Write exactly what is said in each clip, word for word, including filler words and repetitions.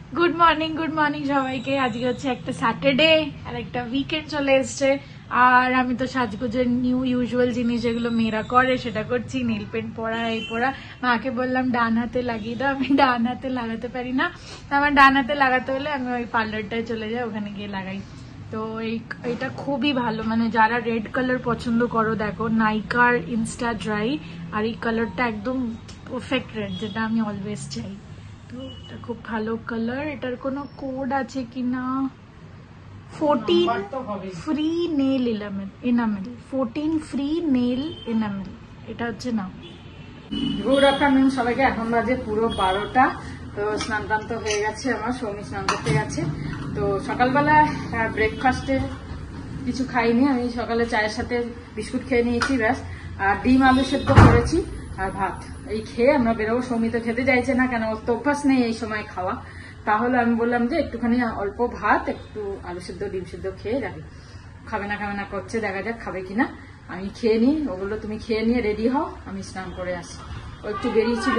Good morning good morning সবাইকে। আজকে হচ্ছে একটা স্যাটারডে আর একটা উইকেন্ড চলে এসছে, আর আমি তো সাজগোজের নিউ ইউজুয়াল জিনিস যেগুলো মেয়েরা করে সেটা করছি। নীল পেন্ট পরা, এই পরা। মাকে বললাম ডান হাতে লাগিয়ে দাও, আমি ডান হাতে লাগাতে পারি না। আমার ডান হাতে লাগাতে হলে আমি ওই পার্লারটায় চলে যাই, ওখানে গিয়ে লাগাই। তো এই এটা খুবই ভালো, মানে যারা রেড কালার পছন্দ করো, দেখো নাইকার ইনস্টা ড্রাই, আর এই কালারটা একদম পারফেক্ট রেড, যেটা আমি অলওয়েজ চাই। তো এটা খুব ভালো কালার। এটার কোনো কোড আছে কিনা? Fourteen free nail enamel, fourteen free nail enamel, এটা হচ্ছে নাম। গুড আফটারনুন সবাইকে। এখন বাজে পুরো বারোটা। তো স্নান টান তো হয়ে গেছে, আমার সৌমি স্নান করতে গেছে। তো সকালবেলা ব্রেকফাস্টে কিছু খাইনি, আমি সকালে চায়ের সাথে বিস্কুট খেয়ে নিয়েছি ব্যাস, আর ডিম আলু সেদ্ধ করেছি আর ভাত। এই খেয়ে আমরা বেরোবো। সৌমি তো খেতে চাইছে না, কেন ওর তো অভ্যাস নেই এই সময় খাওয়া। তাহলে আমি বললাম যে একটুখানি অল্প ভাত, একটু আলু সেদ্ধ ডিম সেদ্ধ খেয়ে যাবে। খাবে না খাবে না করছে, দেখা যাক খাবে কিনা। আমি খেয়ে নিই, ও বললো তুমি খেয়ে নিয়ে রেডি হও, আমি স্নান করে আসি। ও একটু বেরিয়েছিল।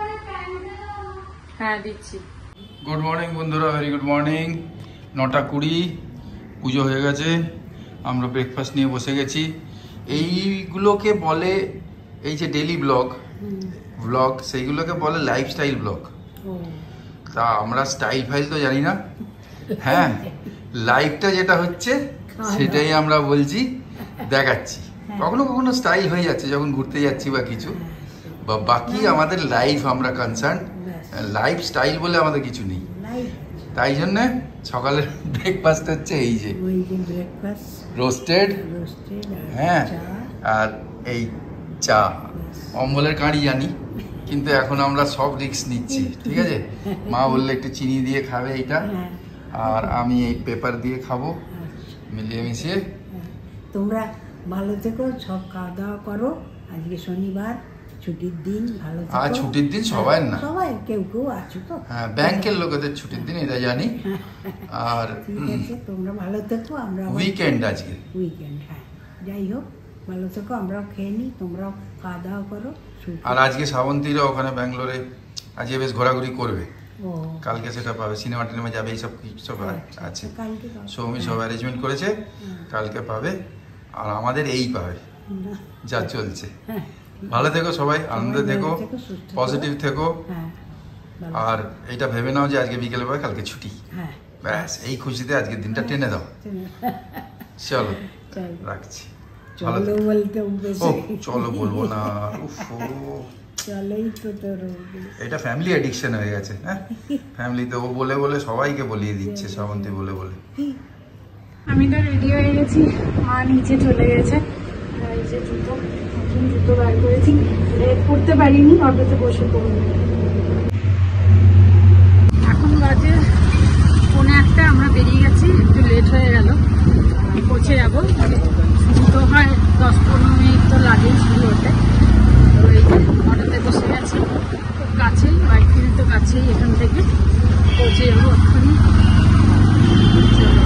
হ্যাঁ দিচ্ছি। গুড মর্নিং বন্ধুরা, ভেরি গুড মর্নিং। নটা কুড়ি, পুজো হয়ে গেছে, আমরা ব্রেকফাস্ট নিয়ে বসে গেছি। এইগুলোকে বলে, এই যে ডেলি ব্লগ ব্লগ সেইগুলোকে বলে লাইফস্টাইল ব্লগ। তা আমরা স্টাইল ফাইল তো জানি না, হ্যাঁ লাইফটা যেটা হচ্ছে সেটাই আমরা বলছি, দেখাচ্ছি। কখনো কখনো স্টাইল হয়ে যাচ্ছে যখন ঘুরতে যাচ্ছি বা কিছু, বা বাকি আমাদের লাইফ আমরা কনসার্ন, লাইফ স্টাইল বলে আমাদের কিছু নেই। তাই জন্য সকালের ব্রেকফাস্ট হচ্ছে এই যে রোস্টেড, হ্যাঁ, আর এই চা। অম্বলের কাঁড়ি জানি, কিন্তু এখন আমরা সব রিস্ক নিচ্ছি, ঠিক আছে। মা বললে একটু চিনি দিয়ে খাবে এইটা, আর আমি এই পেপার দিয়ে খাবো, মিলিয়ে মিশিয়ে। তোমরা ভালো থেকো, সব খাওয়া দাওয়া করো। আজকে শনিবার, ছুটির দিন, ভালো থেকো। আর ছুটির দিন সবাই না, সবাই কেউ কেউ আছো তো। হ্যাঁ, ব্যাংকের লোকেদের ছুটির দিন, এটা জানি। আর ঠিক আছে, তোমরা ভালো থেকো। আমরা উইকেন্ড আজকে, উইকেন্ড, হ্যাঁ যাই হোক ভালো থেকো। আমরাও খেয়ে নিই, তোমরাও খাওয়া দাওয়া করো। আর আজকে শ্রাবন্তীরা ওখানে ব্যাঙ্গালোরে আজকে বেশ ঘোরাঘুরি করবে, কালকে সেটা পাবে, সিনেমা টিনেমা যাবে, এইসব সব আছে। সৌমি সব অ্যারেঞ্জমেন্ট করেছে, কালকে পাবে। আর আমাদের এই পাবে, যা চলছে। ভালো থেকো সবাই, আনন্দে থেকো, পজিটিভ থেকো। আর এইটা ভেবে নাও যে আজকে বিকেলে পাবে, কালকে ছুটি, ব্যাস এই খুশিতে আজকের দিনটা টেনে দাও। চলো রাখছি। চলো বলতে চলো বলবো না, এটা ফ্যামিলি অ্যাডিকশন হয়ে গেছে। হ্যাঁ, ফ্যামিলিতে ও বলে বলে সবাইকে বলিয়ে দিচ্ছে, শ্রাবন্তী বলে বলে। আমি তো রেডি হয়ে গেছি, মা নিচে চলে গেছে। এই যে জুতো, নতুন জুতো বার করেছি, পড়তে পারিনি, অটোতে বসে পড়বো। এখন বাজে পৌনে একটা, আমরা বেরিয়ে গেছি, একটু লেট হয়ে গেল, পৌঁছে যাবো। জুতো হয় দশ পনেরো মিনিট তো লাগেই শুরু হতে। তো এই যে অটোতে বসে গেছি, খুব কাছেই, বাইক কিনে তো কাছেই, এখান থেকে পৌঁছে যাবো এক্ষুনি। চলো।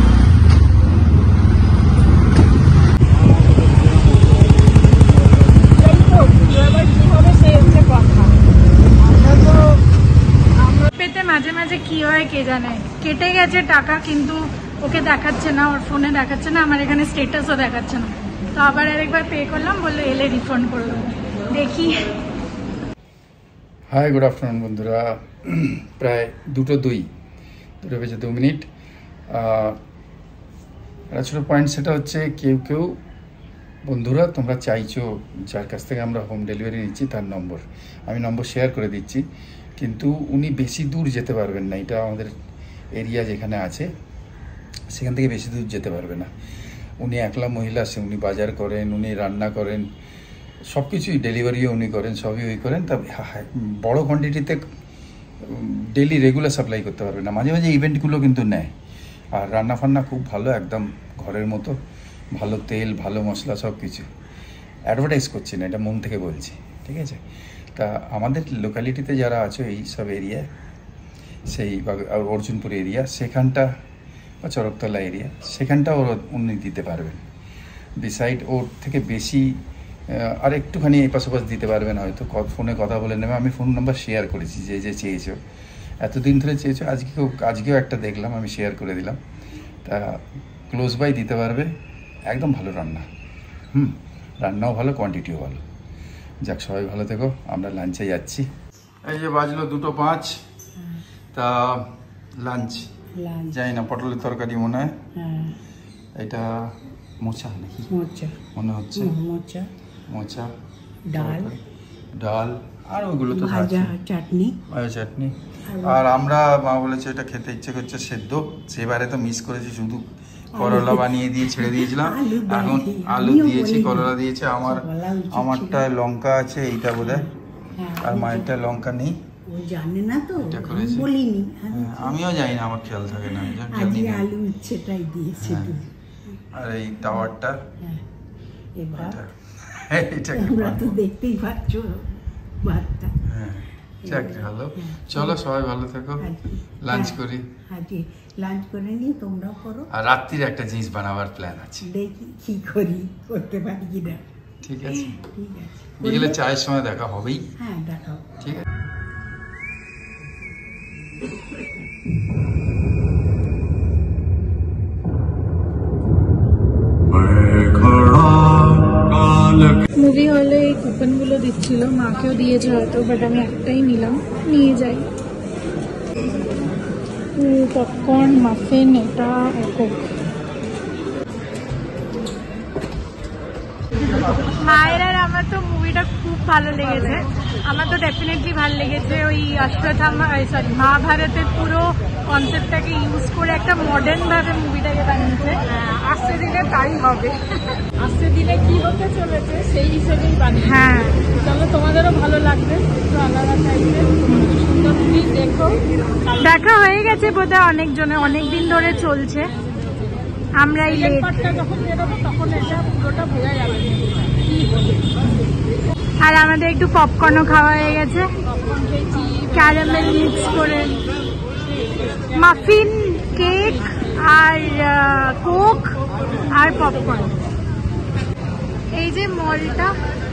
পেতে মাঝে মাঝে কি হয় কে জানে, কেটে গেছে টাকা, কিন্তু ওকে দেখাচ্ছে না, ওর ফোনে দেখাচ্ছে না, আমার এখানে স্টেটাসও দেখাচ্ছে না। তো আবার আরেকবার পে করলাম, বললো এলে রিফান্ড করে দেবো, দেখি। হাই, গুড আফটারনুন বন্ধুরা। প্রায় দুটো দুই দুটো বেজে দু মিনিট। একটা ছোটো পয়েন্ট, সেটা হচ্ছে কেউ কেউ বন্ধুরা তোমরা চাইছো যার কাছ থেকে আমরা হোম ডেলিভারি নিচ্ছি তার নম্বর, আমি নম্বর শেয়ার করে দিচ্ছি, কিন্তু উনি বেশি দূর যেতে পারবেন না। এটা আমাদের এরিয়া যেখানে আছে সেখান থেকে বেশি দূর যেতে পারবে না। উনি একলা মহিলা, সে উনি বাজার করেন, উনি রান্না করেন, সব কিছুই ডেলিভারিও উনি করেন, সবই ওই করেন। তা বড় কোয়ান্টিটিতে ডেলি রেগুলার সাপ্লাই করতে পারবে না, মাঝে মাঝে ইভেন্টগুলো কিন্তু নেয়। আর রান্না ফান্না খুব ভালো, একদম ঘরের মতো, ভালো তেল, ভালো মশলা, সব কিছু। অ্যাডভার্টাইজ করছি না, এটা মন থেকে বলছি, ঠিক আছে। তা আমাদের লোকালিটিতে যারা আছো এই সব এরিয়ায়, সেই অর্জুনপুর এরিয়া, সেখানটা বা চরকতলা এরিয়া, সেখানটা ওর উনি দিতে পারবেন। বিসাইড ওর থেকে বেশি আর একটুখানি এই পাশাপাশি দিতে পারবেন, হয়তো ফোনে কথা বলে নেবে। আমি ফোন নাম্বার শেয়ার করেছি যে যে চেয়েছো, এতদিন ধরে চেয়েছো, আজকেও আজকেও একটা দেখলাম, আমি শেয়ার করে দিলাম। তা ক্লোজ বাই দিতে পারবে, একদম ভালো রান্না। হুম, রান্নাও ভালো, কোয়ান্টিটিও ভালো। যাক, সবাই ভালো থেকো, আমরা লাঞ্চে যাচ্ছি। এই যে বাজলো দুটো পাঁচ, তা লাঞ্চ জানি না, পটলের তরকারি মনে হয়, এটা মোচা নাকি মোচা মনে হচ্ছে, মোচা মোচা, ডাল ডাল আর ওগুলো তো ভাজা, চাটনি, ভাজা চাটনি। আর আমরা, মা বলেছে এটা খেতে ইচ্ছে করছে সেদ্ধ, সেবারে তো মিস করেছি, শুধু করলা বানিয়ে দিয়ে ছেড়ে দিয়েছিলাম, এখন আলু দিয়েছি, করলা দিয়েছে। আমার আমারটায় লঙ্কা আছে, এইটা বোধহয়, আর মায়েরটা লঙ্কা নেই, জানে না তো, এটা করেছে, বলিনি, আমিও জানি না, আমার খেয়াল থাকে না, আজকে আলু ইচ্ছেটাই দিয়েছে। আর এই টাওয়ারটা, এবার আমরা তো দেখতেই পাচ্ছ ভাতটা। হ্যাঁ, যাক ভালো, চলো সবাই ভালো থেকো, লাঞ্চ করি। আজকে লাঞ্চ করে নিয়ে তোমরাও করো, আর রাত্রির একটা জিনিস বানাবার প্ল্যান আছে, দেখি কি করি, করতে পারি কিনা। ঠিক আছে, ঠিক আছে, বিকেলে চায়ের সময় দেখা হবেই। হ্যাঁ দেখাও, ঠিক আছে। মুভি হলে এই কুপনগুলো দিচ্ছিল, মাকেও দিয়েছে হয়তো, বাট আমি একটাই নিলাম, নিয়ে যাই। পপকর্ন, মাফিন, এটা কোক। মায়ের আর আমার তো মুভিটা খুব ভালো লেগেছে, আমার তো ডেফিনেটলি ভালো লেগেছে। ওই অশ্বত্থামা, সরি মহাভারতের পুরো কনসেপ্টটাকে ইউজ করে একটা মডার্ন ভাবে মুভিটাকে বানিয়েছে। আসছে দিনে তাই হবে, আসছে দিনে কি হতে চলেছে সেই হিসেবেই বানিয়ে। হ্যাঁ, তাহলে তোমাদেরও ভালো লাগবে, একটু আলাদা টাইপের সুন্দর। প্লিজ দেখো, দেখা হয়ে গেছে বোধহয় অনেকজনের, অনেকদিন ধরে চলছে। আমরা এই লেটটা যখন বেরোবো তখন এটা পুরোটা বোঝা যাবে। আর আমাদের একটু পপকর্নও খাওয়া হয়ে গেছে, ক্যারামেল মিক্স করে, মাফিন, কেক আর কোক আর পপকর্ন। এই যে মলটা,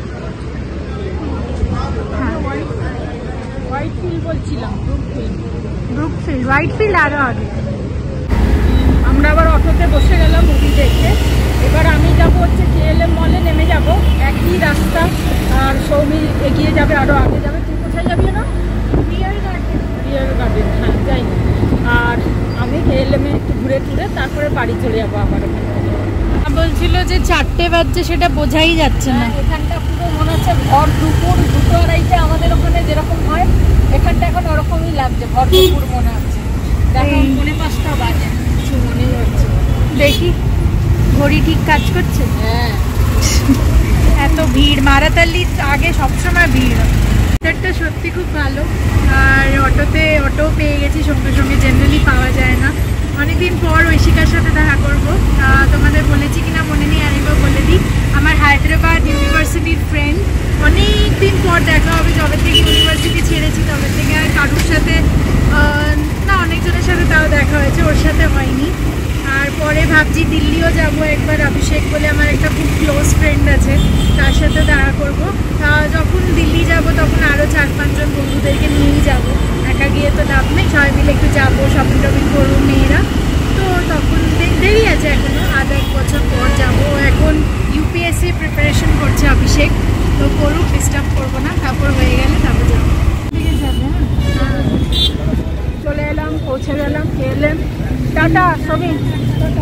হোয়াইট ফিল্ড বলছিলাম, ব্রুকফিল্ড, হোয়াইট ফিল্ড আরো আগে। আমরা আবার অটোতে বসে গেলাম মুভি দেখতে। এবার আমি যাব হচ্ছে কেএলএম মলে, নেমে যাব, একই রাস্তা, আর সৌমি এগিয়ে যাবে, আরো আগে যাবে। তুই কোথায় যাবি না? বিয়ার গার্ডেন, বিয়ার গার্ডেন, হ্যাঁ যাই। আর আমি কেএলএমে একটু ঘুরে টুরে তারপরে বাড়ি চলে যাবো আবার। বলছিল যে চারটে বাজছে, সেটা বোঝাই যাচ্ছে না। এখানটা পুরো মনে হচ্ছে ভর দুপুর, দুটো আড়াইটে আমাদের ওখানে যেরকম হয়, এখানটা এখন ওরকমই লাগছে, ভর দুপুর মনে হচ্ছে। দেখো পৌনে পাঁচটা বাজে, কিছু মনে হচ্ছে। দেখি ঘড়ি ঠিক কাজ করছে। হ্যাঁ, এত ভিড়, মারাতালির আগে সবসময় ভিড়। সেটটা সত্যি খুব ভালো। আর অটোতে অটো পেয়ে গেছি সঙ্গে সঙ্গে, জেনারেলি পাওয়া যায় না। অনেকদিন পর ঐশিকার সাথে দেখা করবো, তোমাদের বলেছি কিনা মনে নেই, আরেকবার বলে দিই। আমার হায়দ্রাবাদ ইউনিভার্সিটির ফ্রেন্ড, অনেক দিন পর দেখা হবে, যবে থেকে ইউনিভার্সিটি ছেড়েছি তবে থেকে আর কারুর সাথে না, অনেকজনের সাথে তাও দেখা হয়েছে, ওর সাথে হয়নি। আর পরে ভাবছি দিল্লিও যাব একবার, অভিষেক বলে আমার একটা খুব ক্লোজ ফ্রেন্ড আছে, তার সাথে দেখা করবো। যখন দিল্লি যাব তখন আরও চার পাঁচজন বন্ধুদেরকে নিয়েই যাব, একা গিয়ে তো লাভ নেই, সবাই মিলে একটু যাবো, শপিং টপিং করবো মেয়েরা। তো তখন দেরি আছে এখনও, আধ এক বছর পর যাবো। এখন ইউপিএসসি প্রিপারেশন করছে অভিষেক, তো করুক, ডিস্টার্ব করবো না, তারপর হয়ে গেলে তারপর যাবো। ঠিক আছে, হ্যাঁ চলে এলাম, পৌঁছে গেলাম কেএলএম। টাটা সবই, টাটা।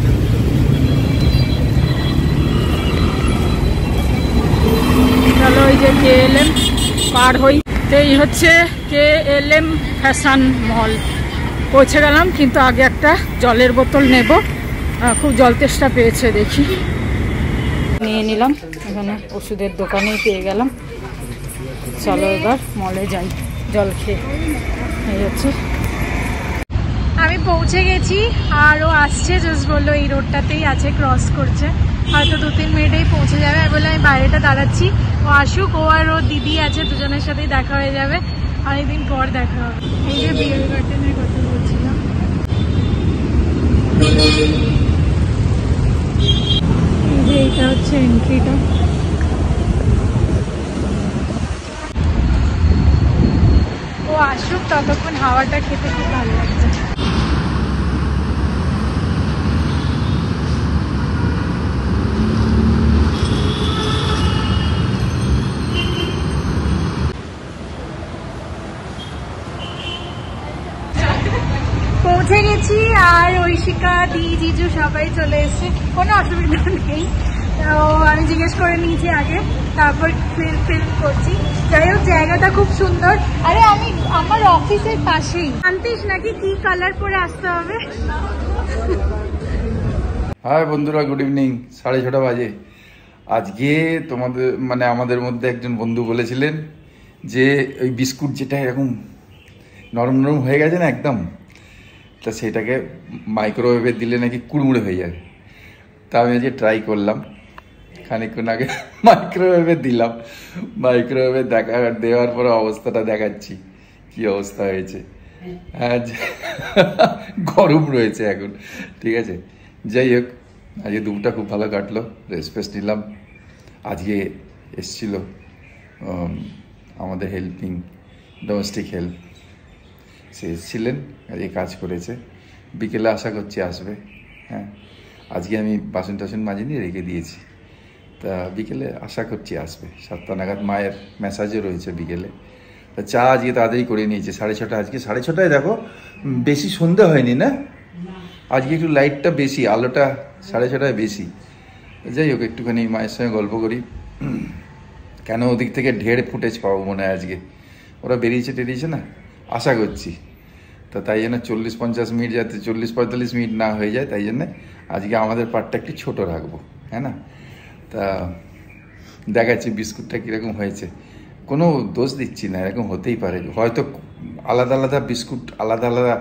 চলো ওই যে কেএলএম পার হই, এই হচ্ছে কেএলএম ফ্যাশন মল। পৌঁছে গেলাম, কিন্তু আগে একটা জলের বোতল নেব, খুব জল তেষ্টা পেয়েছে, দেখি নিয়ে নিলাম। এখানে ওষুধের দোকানেই পেয়ে গেলাম। চলো এবার মলে যাই জল খেয়ে। এই হচ্ছে, আমি পৌঁছে গেছি, আর ও আসছে, জাস্ট বললো এই রোডটাতেই আছে, ক্রস করছে, হয়তো দু তিন মিনিটেই পৌঁছে যাবে। আর বলে আমি বাইরেটা দাঁড়াচ্ছি, ও আসুক, ও আর ও দিদি আছে, দুজনের সাথেই দেখা হয়ে যাবে, অনেকদিন পর দেখা হবে। এই যে বিয়ার গার্ডেনের কথা বলছিলাম, এই যে এইটা হচ্ছে এন্ট্রিটা। ও আসুক, ততক্ষণ হাওয়া হাওয়াটা খেতে খুব ভালো লাগছে। পৌঁছে গেছি আর ঐশিকা দি জিজু সবাই চলে এসছে, কোনো অসুবিধা নেই। তো আমি জিজ্ঞেস করে নিয়েছি আগে, তারপর ফিল ফিল করছি। যাই হোক জায়গাটা খুব সুন্দর। আরে আমি আমার অফিসের পাশেই। জানতিস নাকি কি কালার পরে আসতে হবে? হাই বন্ধুরা, গুড ইভিনিং। সাড়ে ছটা বাজে। আজকে তোমাদের মানে আমাদের মধ্যে একজন বন্ধু বলেছিলেন যে ওই বিস্কুট যেটা এরকম নরম নরম হয়ে গেছে না একদম, তা সেটাকে মাইক্রোওয়েভে দিলে নাকি কুড়মুড়ে হয়ে যায়। তা আমি আজকে ট্রাই করলাম, খানিকক্ষণ আগে মাইক্রোওয়েভে দিলাম। মাইক্রোওয়েভে দেখা দেওয়ার পরে অবস্থাটা দেখাচ্ছি কি অবস্থা হয়েছে। হ্যাঁ, গরম রয়েছে এখন। ঠিক আছে, যাই হোক আজকে দুপুরটা খুব ভালো কাটলো, রেস্ট ফেস্ট নিলাম। আজকে এসছিল আমাদের হেল্পিং ডোমেস্টিক হেল্প, সে এসেছিলেন, আজকে কাজ করেছে। বিকেলে আশা করছি আসবে। হ্যাঁ, আজকে আমি বাসন টাসন মাজিনি, রেখে দিয়েছি। তা বিকেলে আশা করছি আসবে সাতটা নাগাদ। মায়ের মেসাজও রয়েছে বিকেলে। তা চা আজকে তাড়াতাড়ি করে নিয়েছে, সাড়ে ছটা। আজকে সাড়ে ছটায় দেখো বেশি সন্ধ্যা হয়নি না, আজকে একটু লাইটটা বেশি, আলোটা সাড়ে ছটায় বেশি। যাই হোক একটুখানি মায়ের সঙ্গে গল্প করি। কেন ওদিক থেকে ঢের ফুটেজ পাবো মনে হয় আজকে। ওরা বেরিয়েছে টেরিয়েছে না, আশা করছি। তো তাই জন্য চল্লিশ পঞ্চাশ মিনিট যাতে চল্লিশ পঁয়তাল্লিশ মিনিট না হয়ে যায়, তাই জন্যে আজকে আমাদের পার্টটা একটু ছোটো রাখবো। হ্যাঁ না, তা দেখাচ্ছি বিস্কুটটা কীরকম হয়েছে। কোনো দোষ দিচ্ছি না, এরকম হতেই পারে। হয়তো আলাদা আলাদা বিস্কুট, আলাদা আলাদা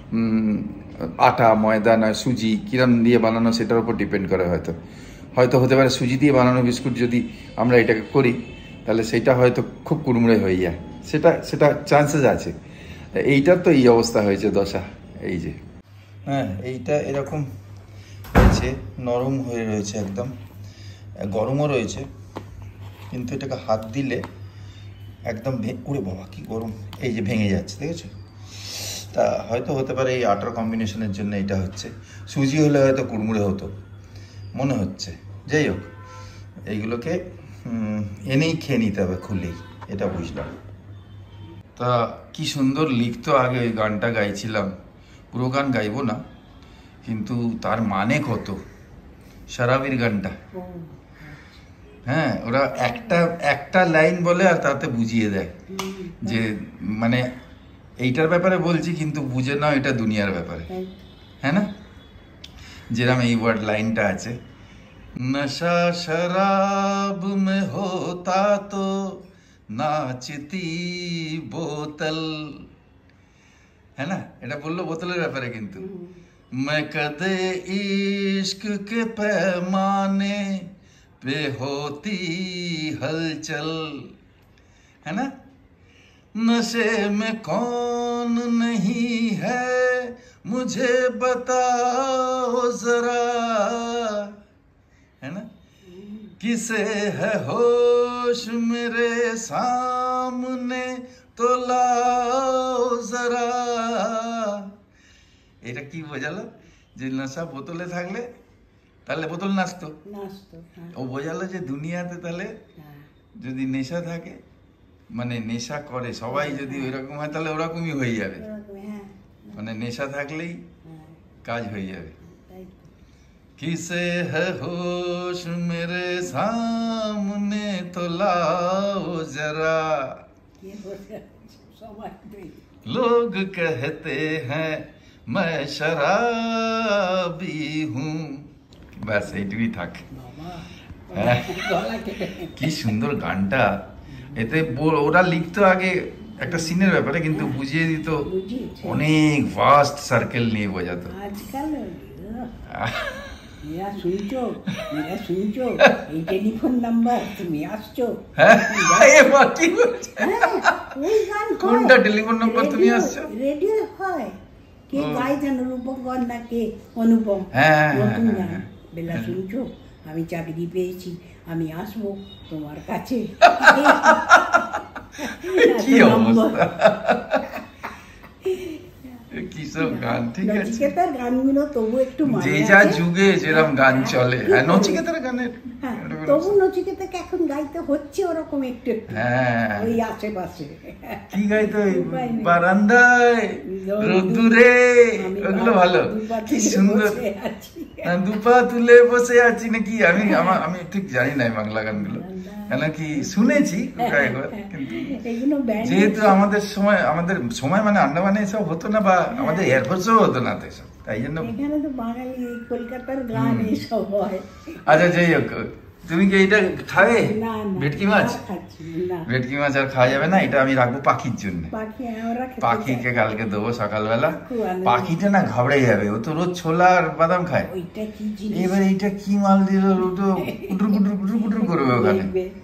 আটা ময়দা নয় সুজি কিরম দিয়ে বানানো সেটার উপর ডিপেন্ড করে। হয়তো হয়তো হতে পারে সুজি দিয়ে বানানো বিস্কুট যদি আমরা এটাকে করি তাহলে সেটা হয়তো খুব কুড়মুড়ে হয়ে যায়, সেটা সেটা চান্সেস আছে। এইটার তো এই অবস্থা হয়েছে দশা, এই যে। হ্যাঁ, এইটা এরকম হয়েছে, নরম হয়ে রয়েছে, একদম গরমও রয়েছে, কিন্তু এটাকে হাত দিলে একদম উড়ে, বাবা কি গরম, এই যে ভেঙে যাচ্ছে, দেখেছো? তা হয়তো হতে পারে এই আটার কম্বিনেশনের জন্য এটা হচ্ছে। সুজি হলে হয়তো কুড়মুড়ে হতো মনে হচ্ছে। যাই হোক এইগুলোকে এনেই খেয়ে নিতে হবে খুলেই, এটা বুঝলাম। তা কি সুন্দর লিখতো আগে, ওই গানটা গাইছিলাম। পুরো গান গাইবো না, কিন্তু তার মানে কত, শরাবির গানটা। হ্যাঁ, ওরা একটা একটা লাইন বলে আর তাতে বুঝিয়ে দেয় যে মানে এইটার ব্যাপারে বলছি কিন্তু বুঝে নাও এটা দুনিয়ার ব্যাপারে। হ্যাঁ না, যেরকম এই ওয়ার্ড লাইনটা আছে, নশা শরাব মে হোতা তো নাচতি বোতল। হ্যাঁ না, এটা বললো বোতলের ব্যাপারে, কিন্তু मैं कदे इश्क के पैमाने पे होती हलचल। है ना, नशे में कौन नहीं है मुझे बताओ जरा। है ना, किसे है होश मेरे सामने तो लाओ जरा। এটা কি বোঝালো যে নেশা বোতলে থাকলে তাহলে বোতল নাচতো, ও বোঝালো যে দুনিয়াতে তাহলে যদি নেশা থাকে মানে নেশা করে সবাই যদি ওইরকম হয় তাহলে ওরকমই হয়ে যাবে, মানে নেশা থাকলেই কাজ হয়ে যাবে। কিসে है होश मेरे सामने तो लाओ जरा, लोग कहते हैं मैं शराबी हूँ। ব্যাস এইটুকুই থাক। কি সুন্দর গানটা। এতে ওরা লিখতো আগে একটা সিনের ব্যাপারে, কিন্তু বুঝিয়ে দিত অনেক ভাস্ট সার্কেল নিয়ে বোঝাতো। আজকাল মেরা শুনছো, মেরা শুনছো, এই টেলিফোন নাম্বার তুমি আসছো। হ্যাঁ, কোনটা টেলিফোন নাম্বার তুমি আসছো? রেডিও হয়, কে গায় যেন রূপকর না কে অনুপম। হ্যাঁ, নতুন গান, বেলা শুনছো, আমি চাকরি পেয়েছি, আমি আসবো তোমার কাছে। কি অবস্থা, কি সব গান, ঠিক আছে নচিকেতার গানগুলো তবু একটু যে যা যুগে যেরকম গান চলে। হ্যাঁ নচিকেতার গানের তবু নচিকেতাকে এখন গাইতে হচ্ছে ওরকম একটু একটু, হ্যাঁ ওই আশেপাশে কি গাইতো, বারান্দায় রোদ্দুরে, ওগুলো ভালো, কি সুন্দর। দুপা তুলে বসে আছি নাকি, আমি আমার আমি ঠিক জানি না বাংলা গানগুলো, কেন কি শুনেছি একবার, কিন্তু যেহেতু আমাদের সময় আমাদের সময় মানে আন্দামানে এসব হতো না, বা আমাদের এয়ারফোর্সও হতো না, তো এসব, তাই জন্য এখানে তো বাঙালি কলকাতার গান এইসব হয়। আচ্ছা যাই হোক, তুমি কি এইটা খাবে ভেটকি মাছ? ভেটকি মাছ আর খাওয়া যাবে না, এটা আমি রাখবো পাখির জন্য, পাখিকে কালকে দেবো সকালবেলা। পাখিটা না ঘাবড়ে যাবে, ও তো রোজ ছোলা আর বাদাম খায়, এবার এইটা কি মাল দিল, ও তো কুটুর কুটুর কুটুর কুটুর করবে ওখানে,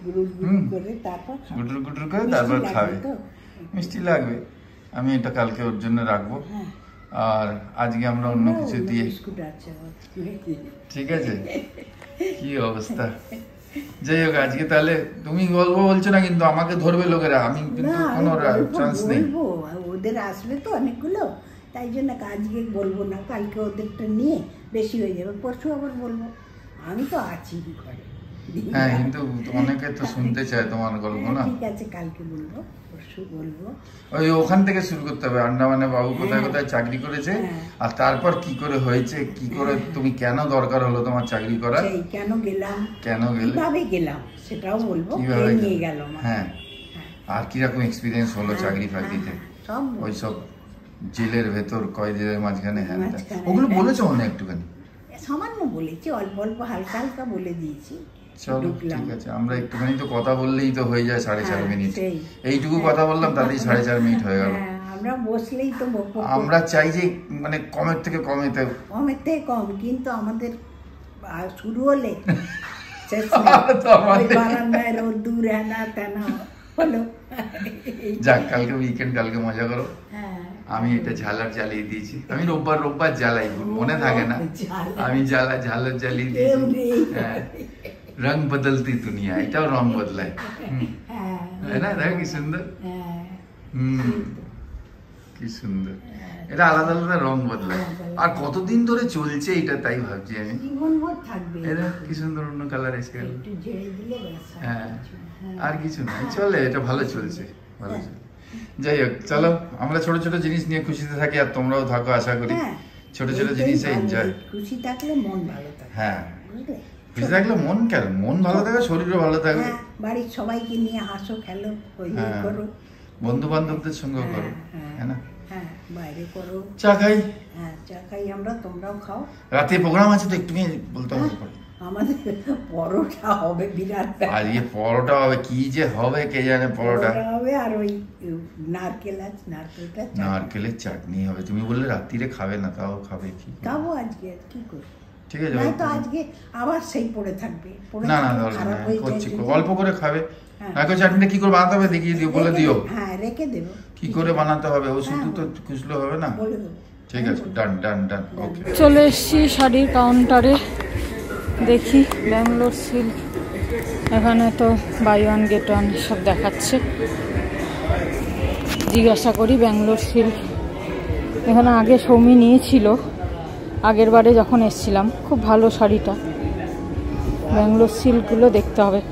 গুটুর গুটুর করে তারপর খাবে, মিষ্টি লাগবে। আমি এটা কালকে ওর জন্য রাখবো, আর আজকে আমরা অন্য কিছু দিয়ে, ঠিক আছে কি অবস্থা। যাই হোক আজকে তাহলে তুমি গল্প বলছো না, কিন্তু আমাকে ধরবে লোকেরা, আমি কিন্তু কোনো চান্স নেই। ওদের আসবে তো অনেকগুলো, তাই জন্য আজকে বলবো না, কালকে ওদেরটা নিয়ে বেশি হয়ে যাবে, পরশু আবার বলবো। আমি তো আছি ঘরে। হ্যাঁ কিন্তু অনেকে তো শুনতে চায় তোমার গল্প না, ঠিক আছে কালকে বলবো, পরশু বলবো। ওই ওখান থেকে শুরু করতে হবে, আন্দামানে বাবু কোথায় কোথায় চাকরি করেছে, আর তারপর কি করে হয়েছে, কি করে তুমি কেন দরকার হলো তোমার চাকরি করা, কেন গেলাম, কেন গেলে, কিভাবে গেলাম সেটাও বলবো, কিভাবে নিয়ে গেল, হ্যাঁ আর কিরকম এক্সপিরিয়েন্স হলো চাকরি ফাকরিতে, ওই সব জেলের ভেতর কয়েদিদের মাঝখানে, হ্যাঁ ওগুলো বলেছো মনে একটুখানি, সামান্য বলেছি, অল্প অল্প হালকা হালকা বলে দিয়েছি। চলো ঠিক আছে, আমরা একটুখানি তো কথা বললেই তো হয়ে যায় সাড়ে চার মিনিট, এইটুকু কথা বললাম তাতেই সাড়ে চার মিনিট হয়ে গেল। আমরা বসলেই তো আমরা চাই যে মানে কমের থেকে কমেতে, কমের থেকে কম, কিন্তু আমাদের শুরু হলে বারান্দায় রোদ্দুর হেনা তেনা হলো। যাক কালকে উইকেন্ড, কালকে মজা করো। আমি এটা ঝালার জ্বালিয়ে দিয়েছি, আমি রোববার রোববার জ্বালাই, মনে থাকে না, আমি জ্বালা ঝালার জ্বালিয়ে দিয়েছি। হ্যাঁ রং বদলতি দুনিয়া, এটাও রং বদলায়, তাই না? দেখ কি সুন্দর, হম কি সুন্দর, এটা আলাদা আলাদা রং বদলায়, আর কতদিন ধরে চলছে এটা তাই ভাবছি আমি, এটা কি সুন্দর অন্য কালার এসে গেল। হ্যাঁ আর কিছু নাই, চলে, এটা ভালো চলছে, ভালো চলছে। যাই হোক চলো, আমরা ছোট ছোট জিনিস নিয়ে খুশিতে থাকি, আর তোমরাও থাকো আশা করি, ছোট ছোট জিনিসে এনজয়। খুশি থাকলে মন ভালো থাকে, হ্যাঁ খুশি থাকলে মন, কেন মন ভালো থাকে শরীরও ভালো থাকবে, বাড়ির সবাইকে নিয়ে হাসো খেলো করো, বন্ধু বান্ধবদের সঙ্গে করো, হ্যাঁ না, হ্যাঁ বাইরে করো, চা খাই, হ্যাঁ চা খাই আমরা, তোমরাও খাও। রাতে প্রোগ্রাম আছে তো একটু বলতে হবে, আমাদের পরোটা হবে বিরাট, আজকে পরোটা হবে, কি যে হবে কে জানে, পরোটা হবে আর ওই নারকেল আছে, নারকেলটা নারকেলের চাটনি হবে। তুমি বললে রাত্রিরে খাবে না, তাও খাবে কি, খাবো আজকে, কি করি, ঠিক আছে তো আজকে আবার সেই পড়ে থাকবে, না না দরকার নেই, করছি অল্প করে খাবে। নারকেল চাটনিটা কি করে বানাতে হবে দেখিয়ে দিও, বলে দিও, হ্যাঁ রেখে দেবো, কি করে বানাতে হবে, ও শুধু তো খুঁজলে হবে না, বলে দেবো, ঠিক আছে ডান ডান ডান ওকে। চলে এসছি শাড়ির কাউন্টারে, দেখি ব্যাঙ্গালোর সিল্ক, এখানে তো বাই ওয়ান গেট ওয়ান সব দেখাচ্ছে, জিজ্ঞাসা করি ব্যাঙ্গালোর সিল্ক, এখানে আগে সৌমি নিয়েছিল আগের বারে যখন এসছিলাম, খুব ভালো শাড়িটা, ব্যাঙ্গালোর সিল্কগুলো দেখতে হবে,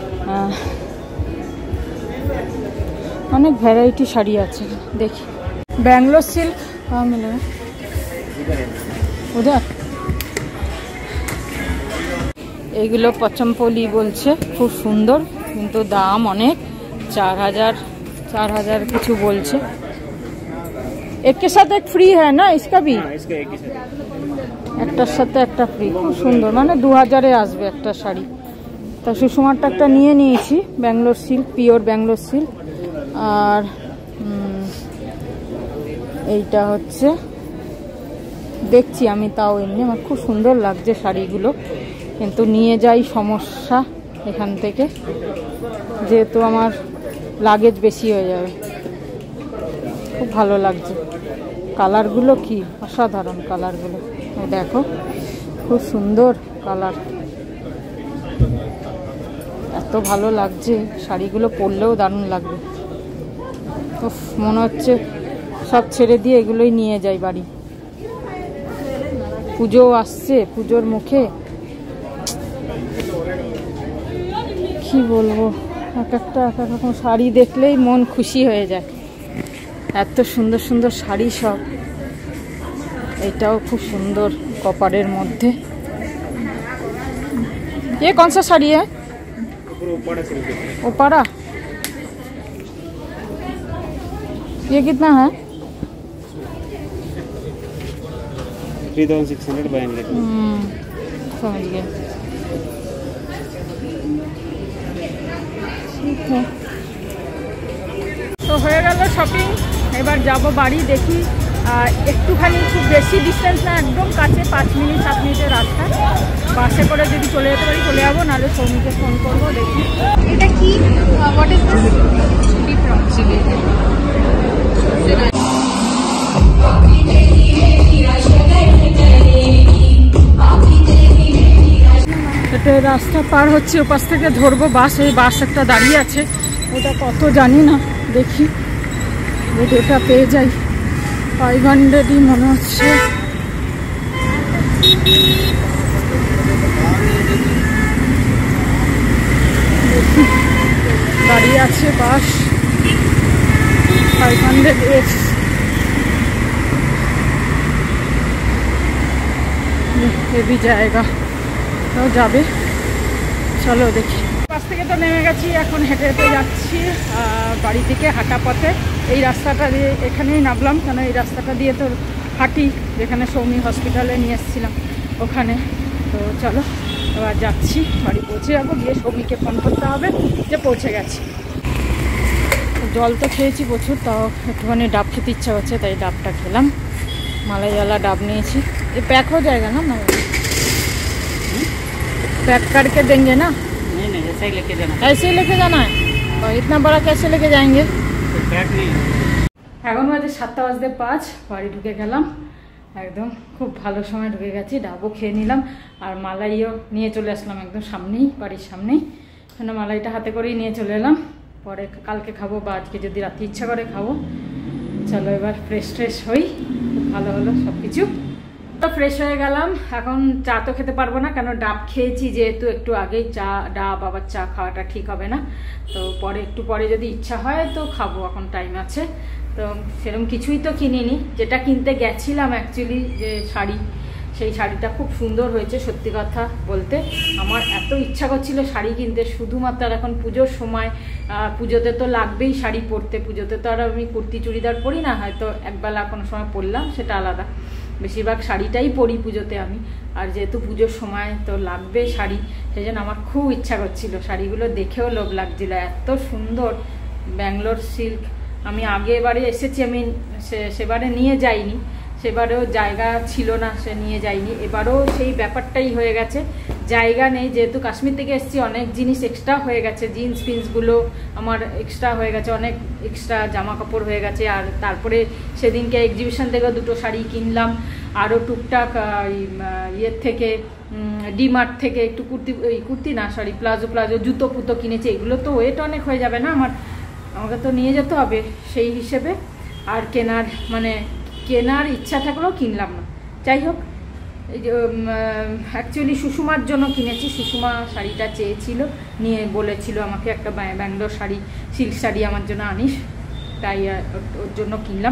অনেক ভ্যারাইটি শাড়ি আছে, দেখি ব্যাঙ্গালোর সিল্ক পাওয়া মিলে না উধার। এইগুলো পচমপলি বলছে, খুব সুন্দর, কিন্তু দাম অনেক, চার হাজার চার হাজার কিছু বলছে। एक के साथ एक फ्री है ना, इसका भी একটার সাথে একটা ফ্রি, খুব সুন্দর, মানে দু হাজারে আসবে একটা শাড়ি। তা সুষমারটা একটা নিয়ে নিয়েছি, Bangalore silk, pure Bangalore silk, আর এইটা হচ্ছে দেখছি আমি, তাও এমনি আমার খুব সুন্দর লাগছে শাড়িগুলো, কিন্তু নিয়ে যাই সমস্যা এখান থেকে, যেহেতু আমার লাগেজ বেশি হয়ে যাবে। খুব ভালো লাগছে কালারগুলো, কি অসাধারণ কালারগুলো, দেখো খুব সুন্দর কালার, এত ভালো লাগছে শাড়িগুলো, পরলেও দারুণ লাগবে। তো মনে হচ্ছে সব ছেড়ে দিয়ে এগুলোই নিয়ে যাই বাড়ি। পুজো আসছে, পুজোর মুখে কি বলবো, এক একটা এক এক রকম শাড়ি দেখলেই মন খুশি হয়ে যায়। এত সুন্দর সুন্দর শাড়ি সব। এটাও খুব সুন্দর কপারের মধ্যে। ये कौन सा साड़ी है? ओपारा। ये कितना है? Three thousand six hundred by hundred. समझ गए। ठीक है, तो হয়ে গেল শপিং। এবার যাব বাড়ি। দেখি একটুখানি, খুব বেশি ডিস্টেন্স না, একদম কাছে, পাঁচ মিনিট সাত মিনিটের রাস্তা। বাসে করে যদি চলে যেতে পারি চলে যাবো, নাহলে সৌমিকে ফোন করবো। দেখি এটা কি, what is this? Chilli prawn. Chilli এটা রাস্তা পার হচ্ছে, ওপাশ থেকে ধরবো বাস। ওই বাস একটা দাঁড়িয়ে আছে, ওটা কত জানি না, দেখি যদি ওটা পেয়ে যাই। ফাইভ হান্ড্রেডই মনে হচ্ছে। দেখি দাঁড়িয়ে আছে bus, five hundred X. Heavy জায়গা, তো যাবে, চলো দেখি। বাস থেকে তো নেমে গেছি, এখন হেঁটে হেঁটে যাচ্ছি বাড়ি থেকে হাঁটা পথে। এই রাস্তাটা দিয়ে এখানেই নামলাম, কেন এই রাস্তাটা দিয়ে তো হাঁটি, যেখানে সৌমি হসপিটালে নিয়ে এসেছিলাম ওখানে। তো চলো এবার যাচ্ছি, বাড়ি পৌঁছে যাবো, গিয়ে সৌমিকে ফোন করতে হবে যে পৌঁছে গেছি। জল তো খেয়েছি প্রচুর, তাও একটুখানি ডাব খেতে ইচ্ছা হচ্ছে, তাই ডাবটা খেলাম। মালাইওয়ালা ডাব নিয়েছি। ये पैक हो जाएगा ना? मैं पैक करके देंगे ना? नहीं नहीं, ऐसे ही लेके जाना। ऐसे ही लेके जाना है? और इतना बड़ा कैसे लेके जाएंगे? तो पैक नहीं। এখন বাজে সাতটা বাজতে পাঁচ, বাড়ি ঢুকে গেলাম। একদম খুব ভালো সময় ঢুকে গেছি, ডাবও খেয়ে নিলাম আর মালাইও নিয়ে চলে আসলাম একদম সামনেই, বাড়ির সামনেই। এখানে মালাইটা হাতে করেই নিয়ে চলে এলাম, পরে কালকে খাবো বা আজকে যদি রাতে ইচ্ছা করে খাবো। চলো এবার ফ্রেশ ফ্রেশ হই। খুব ভালো হলো সব কিছু। তো ফ্রেশ হয়ে গেলাম। এখন চা তো খেতে পারবো না, কেন ডাব খেয়েছি যেহেতু, একটু আগেই চা, ডাব আবার চা খাওয়াটা ঠিক হবে না। তো পরে একটু পরে যদি ইচ্ছা হয় তো খাবো, এখন টাইম আছে। তো সেরকম কিছুই তো কিনিনি। যেটা কিনতে গেছিলাম অ্যাকচুয়ালি, যে শাড়ি, সেই শাড়িটা খুব সুন্দর হয়েছে সত্যি কথা বলতে। আমার এত ইচ্ছা করছিল শাড়ি কিনতে, শুধুমাত্র এখন পুজোর সময়, পুজোতে তো লাগবেই শাড়ি পরতে। পুজোতে তো আর আমি কুর্তি চুড়িদার পরি না, হয়তো একবেলা কোনো সময় পরলাম, সেটা আলাদা। বেশিরভাগ শাড়িটাই পরি পুজোতে আমি। আর যেহেতু পুজোর সময় তো লাগবে শাড়ি, সেই জন্য আমার খুব ইচ্ছা করছিল। শাড়িগুলো দেখেও লোভ লাগছিল, এত সুন্দর। ব্যাঙ্গালোর সিল্ক, আমি আগে এবারে এসেছি, আমি সেবারে নিয়ে যাইনি, সেবারেও জায়গা ছিল না, সে নিয়ে যাইনি। এবারও সেই ব্যাপারটাই হয়ে গেছে, জায়গা নেই। যেহেতু কাশ্মীর থেকে এসেছি, অনেক জিনিস এক্সট্রা হয়ে গেছে, জিন্স ফিন্সগুলো আমার এক্সট্রা হয়ে গেছে, অনেক এক্সট্রা জামা কাপড় হয়ে গেছে। আর তারপরে সেদিনকে এক্সিবিশন থেকে দুটো শাড়ি কিনলাম, আরও টুকটাক ইয়ের থেকে, ডিমার্ট থেকে একটু কুর্তি, এই কুর্তি না সরি প্লাজো প্লাজো জুতো পুতো কিনেছি। এগুলো তো ওয়েট অনেক হয়ে যাবে না আমার, আমাকে তো নিয়ে যেতে হবে সেই হিসেবে। আর কেনার মানে কেনার ইচ্ছা থাকলেও কিনলাম না। যাই হোক, এই যে অ্যাকচুয়ালি সুষমার জন্য কিনেছি। সুষমা শাড়িটা চেয়েছিল, নিয়ে বলেছিল আমাকে একটা ব্যাঙ্গালোর শাড়ি, সিল্ক শাড়ি আমার জন্য আনিস, তাই ওর জন্য কিনলাম।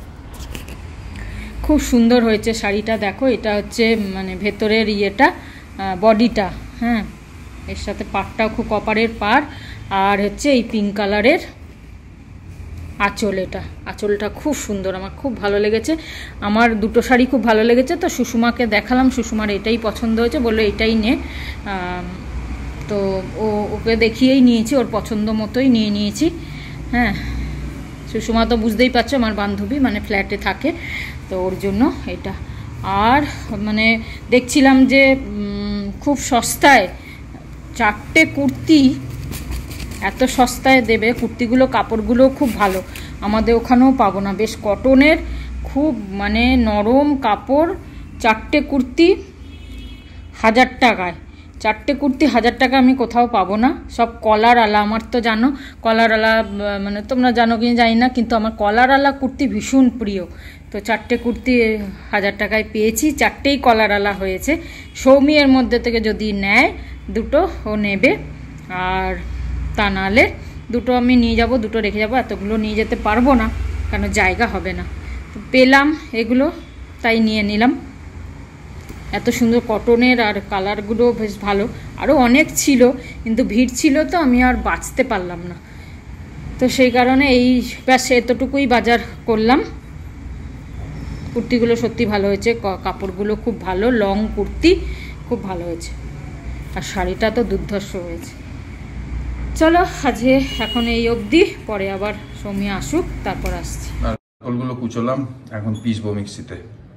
খুব সুন্দর হয়েছে শাড়িটা, দেখো। এটা হচ্ছে মানে ভেতরের ইয়েটা, বডিটা, হ্যাঁ, এর সাথে পাড়টাও খুব কপারের পাড়, আর হচ্ছে এই পিঙ্ক কালারের আঁচল। এটা আঁচলটা খুব সুন্দর, আমার খুব ভালো লেগেছে। আমার দুটো শাড়ি খুব ভালো লেগেছে, তো সুষমাকে দেখালাম, সুষমার এটাই পছন্দ হয়েছে, বললো এটাই নে। তো ও ওকে দেখিয়েই নিয়েছি, ওর পছন্দ মতোই নিয়ে নিয়েছি। হ্যাঁ, সুষমা তো বুঝতেই পারছো আমার বান্ধবী, মানে ফ্ল্যাটে থাকে, তো ওর জন্য এটা। আর মানে দেখছিলাম যে খুব সস্তায় চারটে কুর্তি এত সস্তায় দেবে। কুর্তিগুলো কাপড়গুলো খুব ভালো, আমাদের ওখানেও পাবো না, বেশ কটনের, খুব মানে নরম কাপড়। চারটে কুর্তি হাজার টাকায়, চারটে কুর্তি হাজার টাকা আমি কোথাও পাবো না, সব কলার আলা। আমার তো জানো কলার আলা, মানে তোমরা জানো কি জানি না, কিন্তু আমার কলার আলা কুর্তি ভীষণ প্রিয়। তো চারটে কুর্তি হাজার টাকায় পেয়েছি, চারটেই কলার আলা হয়েছে। সৌমি এর মধ্যে থেকে যদি নেয় দুটো ও নেবে, আর তা নাহলে দুটো আমি নিয়ে যাব, দুটো রেখে যাব। এতগুলো নিয়ে যেতে পারবো না, কেন জায়গা হবে না। তো পেলাম এগুলো, তাই নিয়ে নিলাম। এত সুন্দর কটনের, আর কালারগুলো বেশ ভালো। আরও অনেক ছিল, কিন্তু ভিড় ছিল তো আমি আর বাঁচতে পারলাম না। তো সেই কারণে এই ব্যাস এতটুকুই বাজার করলাম। কুর্তিগুলো সত্যি ভালো হয়েছে, কাপড়গুলো খুব ভালো, লং কুর্তি খুব ভালো হয়েছে, আর শাড়িটা তো দুর্ধর্ষ হয়েছে। চলো আজকে এখন এই অবধি, পরে আবার সৌমি আসুক তারপর আসছি। নারকলগুলো কুচলাম, এখন পিসবো মিক্সিতে।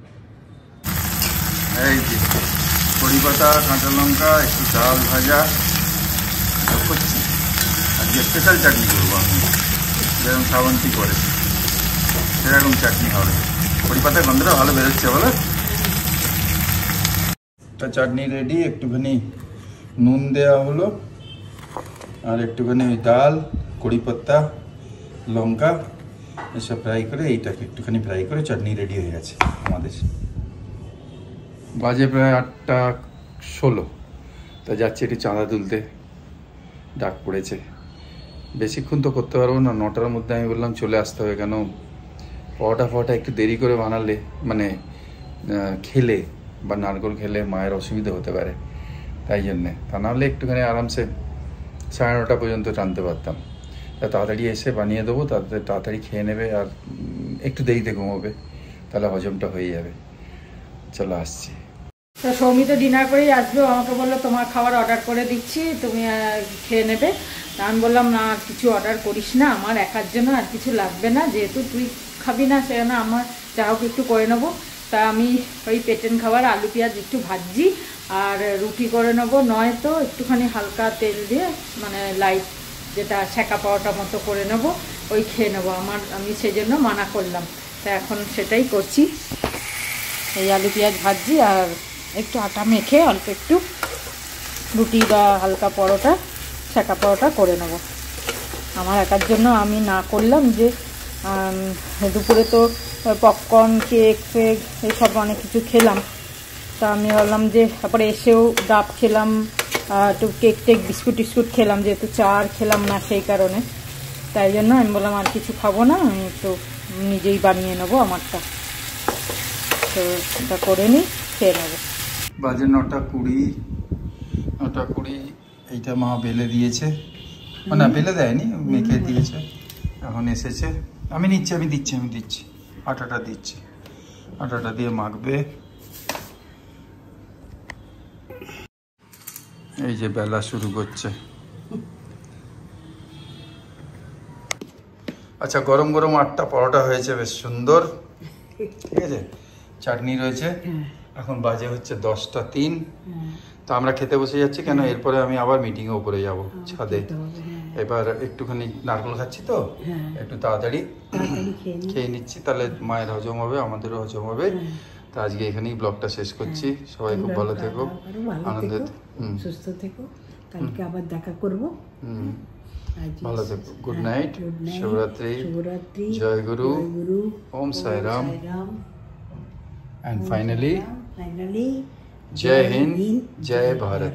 এই যে কড়ি পাতা, কাঁচা লঙ্কা, একটু চাল ভাজা করছি। আজকে স্পেশাল চাটনি করবো আমি, যেরকম শ্রাবন্তী করে সেরকম চাটনি হবে। কড়ি পাতার গন্ধটা ভালো বেরোচ্ছে বলো। একটা চাটনি রেডি, একটুখানি নুন দেওয়া হলো, আর একটুখানি ওই ডাল, কড়ি পাতা, লঙ্কা এসব ফ্রাই করে, এইটাকে একটুখানি ফ্রাই করে চাটনি রেডি হয়ে গেছে আমাদের। বাজে প্রায় আটটা ষোলো, তা যাচ্ছি একটু চাঁদা তুলতে, ডাক পড়েছে। বেশিক্ষণ তো করতে পারবো না, নটার মধ্যে আমি বললাম চলে আসতে হবে, কেন পরোটা ফরোটা একটু দেরি করে বানালে, মানে খেলে বা নারকল খেলে মায়ের অসুবিধা হতে পারে, তাই জন্যে। তা নাহলে একটুখানি আরামসে সাড়ে নটা পর্যন্ত টানতে পারতাম। তা তাড়াতাড়ি এসে বানিয়ে দেবো, তাতে তাড়াতাড়ি খেয়ে নেবে, আর একটু দেরিতে ঘুমোবে, তাহলে হজমটা হয়ে যাবে। চলো আসছি। তো সৌমি তো ডিনার করেই আসবে, আমাকে বললো তোমার খাবার অর্ডার করে দিচ্ছি, তুমি খেয়ে নেবে। আমি বললাম না, আর কিছু অর্ডার করিস না, আমার একার জন্য আর কিছু লাগবে না, যেহেতু তুই খাবি না সেজন্য আমার যা হোক একটু করে নেবো। তা আমি ওই পেটেন খাবার আলু পেঁয়াজ একটু ভাজি আর রুটি করে নেবো, নয়তো একটুখানি হালকা তেল দিয়ে মানে লাইট যেটা ছ্যাঁকা পাওয়াটা মতো করে নেবো, ওই খেয়ে নেবো। আমার আমি সেজন্য মানা করলাম, তা এখন সেটাই করছি। এই আলু পেঁয়াজ ভাজি আর একটু আটা মেখে অল্প একটু রুটি বা হালকা পরোটা, ছ্যাঁকা পরোটা করে নেব আমার একার জন্য। আমি না করলাম যে দুপুরে তো পপকর্ন, কেক ফেক এইসব অনেক কিছু খেলাম, তা আমি ভাবলাম যে তারপরে এসেও ডাব খেলাম, একটু কেক টেক বিস্কুট টিস্কুট খেলাম, যেহেতু চা আর খেলাম না সেই কারণে। তাই জন্য আমি বললাম আর কিছু খাবো না, আমি একটু নিজেই বানিয়ে নেবো আমারটা। তো এটা করে নিই, খেয়ে নেবো। বাজে নটা কুড়ি, নটা কুড়ি। এইটা মা বেলে দিয়েছে, না বেলে দেয়নি, মেখে দিয়েছে, এখন এসেছে। আমি নিচ্ছি, আমি দিচ্ছি, আমি দিচ্ছি আটাটা দিচ্ছি, আটাটা দিয়ে মাখবে। এই যে বেলা শুরু করছে। আচ্ছা, গরম গরম আটটা পরোটা হয়েছে, বেশ সুন্দর, ঠিক আছে। চাটনি রয়েছে। এখন বাজে হচ্ছে দশটা তিন। তো আমরা খেতে বসে যাচ্ছি, কেন এরপরে আমি আবার মিটিংয়ে উপরে যাব ছাদে। এবার একটুখানি নারকেল খাচ্ছি তো, একটু তাড়াতাড়ি খেয়ে নিচ্ছি, তাহলে মায়ের হজম হবে, আমাদেরও হজম হবে। তো আজকে এখানেই ব্লগটা শেষ করছি। সবাই খুব ভালো থেকো, আনন্দে সুস্থ থেকো, কালকে আবার দেখা করবো। হুম, ভালো থেকো। গুড নাইট, শুভরাত্রি, শুভরাত্রি, জয় গুরু, Om Sai Ram, and finally finally জয় হিন্দ, জয় ভারত।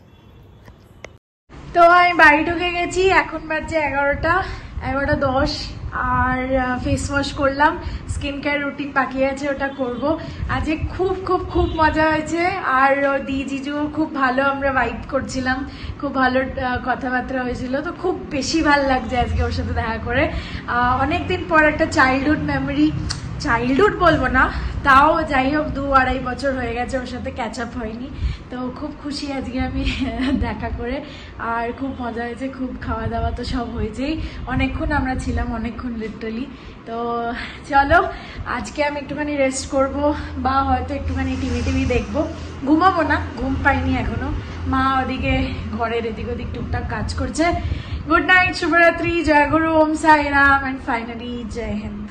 তো আমি বাড়ি ঢুকে গেছি, এখন বাজছে এগারোটা এগারোটা দশ, আর ফেস ওয়াশ করলাম, স্কিন কেয়ার রুটিন বাকি আছে, ওটা করব। আজকে খুব খুব খুব মজা হয়েছে, আর দি জিজু খুব ভালো, আমরা ভাইব করছিলাম, খুব ভালো কথাবার্তা হয়েছিল। তো খুব বেশি ভালো লাগছে আজকে ওর সাথে দেখা করে। অনেকদিন পর একটা চাইল্ডহুড মেমোরি, চাইল্ডহুড বলবো না, তাও যাই হোক দু আড়াই বছর হয়ে গেছে ওর সাথে ক্যাচ আপ হয়নি। তো খুব খুশি আজকে আমি দেখা করে, আর খুব মজা হয়েছে, খুব খাওয়া দাওয়া তো সব হয়েছেই, অনেকক্ষণ আমরা ছিলাম, অনেকক্ষণ লিটারালি। তো চলো আজকে আমি একটুখানি রেস্ট করব, বা হয়তো একটুখানি টিভি টিভি দেখবো, ঘুমাবো না, ঘুম পাইনি এখনো। মা ওদিকে ঘরের এদিক ওদিক টুকটাক কাজ করছে। গুড নাইট, শুভরাত্রি, জয় গুরু, ওম সাই রাম, অ্যান্ড ফাইনালি জয় হিন্দ।